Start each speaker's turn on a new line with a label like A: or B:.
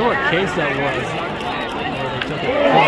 A: know what case that was. Where they took it.